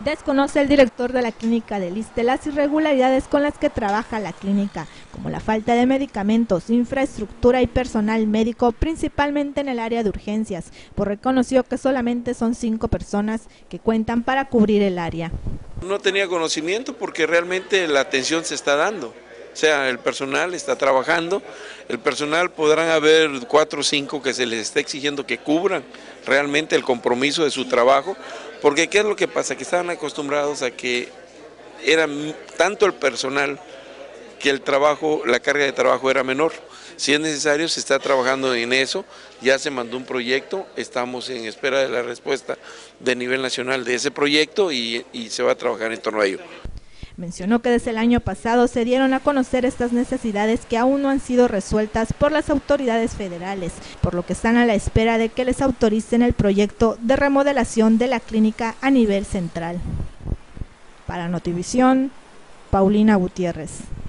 Desconoce el director de la clínica del ISSSTE las irregularidades con las que trabaja la clínica, como la falta de medicamentos, infraestructura y personal médico, principalmente en el área de urgencias, pues reconoció que solamente son 5 personas que cuentan para cubrir el área. No tenía conocimiento porque realmente la atención se está dando. O sea, el personal está trabajando, el personal podrán haber 4 o 5 que se les está exigiendo que cubran realmente el compromiso de su trabajo, porque ¿qué es lo que pasa? Que estaban acostumbrados a que era tanto el personal que el trabajo, la carga de trabajo era menor. Si es necesario, se está trabajando en eso, ya se mandó un proyecto, estamos en espera de la respuesta de nivel nacional de ese proyecto y se va a trabajar en torno a ello. Mencionó que desde el año pasado se dieron a conocer estas necesidades que aún no han sido resueltas por las autoridades federales, por lo que están a la espera de que les autoricen el proyecto de remodelación de la clínica a nivel central. Para Notivisión, Paulina Gutiérrez.